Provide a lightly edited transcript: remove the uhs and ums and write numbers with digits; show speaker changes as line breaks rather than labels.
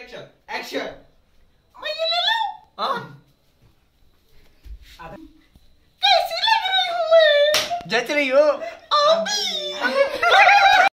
Action action.
मैं ये ले लूं?
हाँ
कैसी लग रही हूँ मैं?
जच रही हो।
अभी